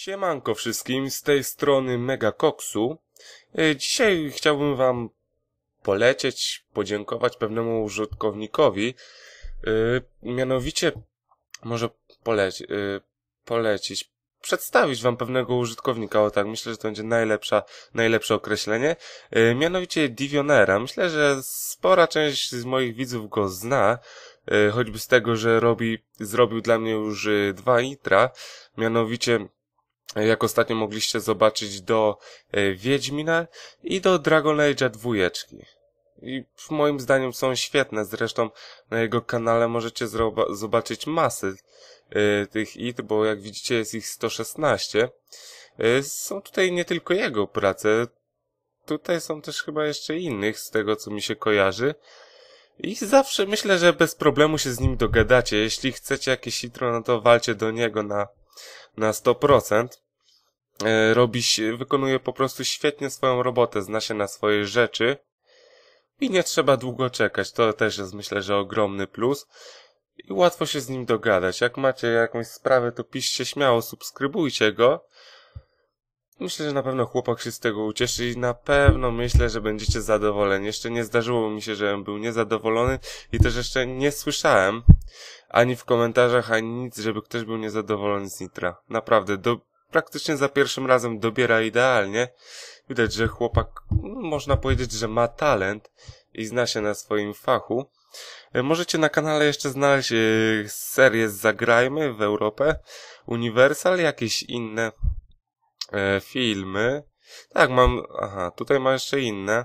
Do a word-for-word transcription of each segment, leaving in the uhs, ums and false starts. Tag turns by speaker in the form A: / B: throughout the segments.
A: Siemanko wszystkim, z tej strony Mega Koksu. E, Dzisiaj chciałbym wam polecieć, podziękować pewnemu użytkownikowi. E, Mianowicie, może poleci, e, polecić, przedstawić wam pewnego użytkownika, o tak, myślę, że to będzie najlepsza, najlepsze określenie. E, Mianowicie Divionera. Myślę, że spora część z moich widzów go zna, e, choćby z tego, że robi, zrobił dla mnie już e, dwa intra, mianowicie jak ostatnio mogliście zobaczyć, do e, Wiedźmina i do Dragon Age'a dwójeczki. I moim zdaniem są świetne, zresztą na jego kanale możecie zobaczyć masę e, tych it, bo jak widzicie jest ich sto szesnaście. E, są tutaj nie tylko jego prace, tutaj są też chyba jeszcze innych, z tego co mi się kojarzy. I zawsze myślę, że bez problemu się z nim dogadacie. Jeśli chcecie jakieś intro, no to walcie do niego na na sto procent. E, robi, wykonuje po prostu świetnie swoją robotę, zna się na swoje rzeczy i nie trzeba długo czekać. To też jest, myślę, że ogromny plus i łatwo się z nim dogadać. Jak macie jakąś sprawę, to piszcie śmiało, subskrybujcie go. Myślę, że na pewno chłopak się z tego ucieszy i na pewno myślę, że będziecie zadowoleni. Jeszcze nie zdarzyło mi się, żebym był niezadowolony i też jeszcze nie słyszałem ani w komentarzach, ani nic, żeby ktoś był niezadowolony z Nitra. Naprawdę, do, praktycznie za pierwszym razem dobiera idealnie. Widać, że chłopak, można powiedzieć, że ma talent i zna się na swoim fachu. Możecie na kanale jeszcze znaleźć serię Zagrajmy w Europę, Uniwersal, jakieś inne e, filmy. Tak, mam, aha, tutaj ma jeszcze inne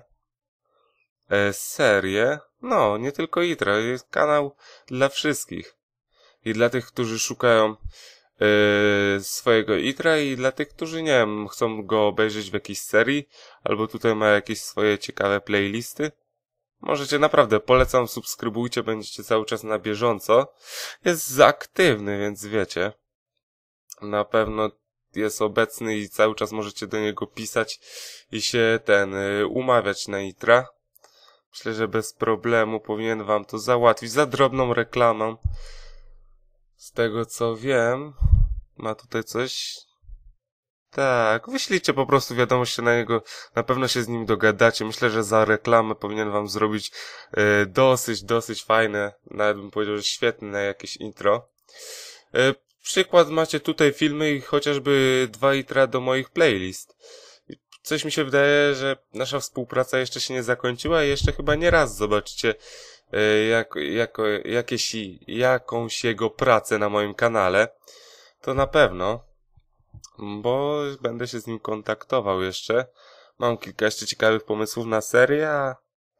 A: e, serie. No, nie tylko Itra, jest kanał dla wszystkich. I dla tych, którzy szukają yy, swojego itra i dla tych, którzy, nie wiem, chcą go obejrzeć w jakiejś serii, albo tutaj ma jakieś swoje ciekawe playlisty. Możecie, naprawdę, polecam, subskrybujcie, będziecie cały czas na bieżąco. Jest aktywny, więc wiecie. Na pewno jest obecny i cały czas możecie do niego pisać i się ten, yy, umawiać na itra. Myślę, że bez problemu powinien wam to załatwić za drobną reklamą. Z tego co wiem, ma tutaj coś. Tak, wyślijcie po prostu wiadomość na niego, na pewno się z nim dogadacie. Myślę, że za reklamę powinien wam zrobić e, dosyć, dosyć fajne, nawet bym powiedział, że świetne jakieś intro. E, przykład macie tutaj filmy i chociażby dwa itra do moich playlist. Coś mi się wydaje, że nasza współpraca jeszcze się nie zakończyła i jeszcze chyba nie raz zobaczycie Jak, jako, jakieś, jakąś jego pracę na moim kanale, to na pewno, bo będę się z nim kontaktował jeszcze. Mam kilka jeszcze ciekawych pomysłów na serię, a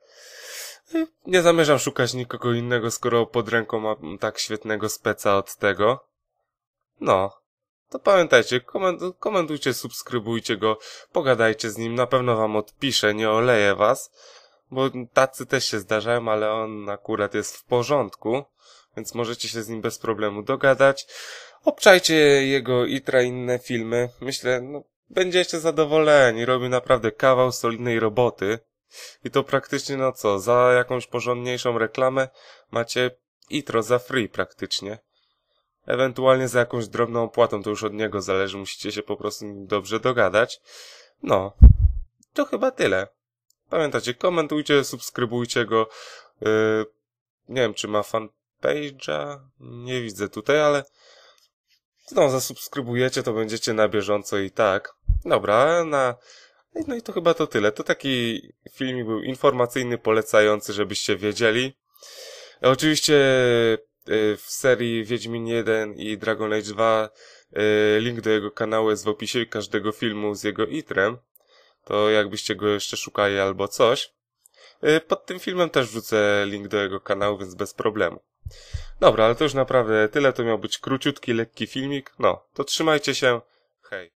A: nie zamierzam szukać nikogo innego, skoro pod ręką mam tak świetnego speca od tego. No, to pamiętajcie, komentujcie, subskrybujcie go, pogadajcie z nim, na pewno wam odpiszę, nie oleję was. Bo tacy też się zdarzają, ale on akurat jest w porządku, więc możecie się z nim bez problemu dogadać. Obczajcie jego itra i inne filmy. Myślę, no, będziecie zadowoleni. Robi naprawdę kawał solidnej roboty. I to praktycznie, no co, za jakąś porządniejszą reklamę macie intro za free praktycznie. Ewentualnie za jakąś drobną opłatą, to już od niego zależy, musicie się po prostu dobrze dogadać. No, to chyba tyle. Pamiętajcie, komentujcie, subskrybujcie go. Yy, nie wiem, czy ma fanpage'a. Nie widzę tutaj, ale no, zasubskrybujecie, to będziecie na bieżąco i tak. Dobra, na... no i to chyba to tyle. To taki filmik był informacyjny, polecający, żebyście wiedzieli. Oczywiście yy, w serii Wiedźmin jeden i Dragon Age dwa yy, link do jego kanału jest w opisie każdego filmu z jego itrem. To jakbyście go jeszcze szukali albo coś. Pod tym filmem też wrzucę link do jego kanału, więc bez problemu. Dobra, ale to już naprawdę tyle. To miał być króciutki, lekki filmik. No, to trzymajcie się. Hej.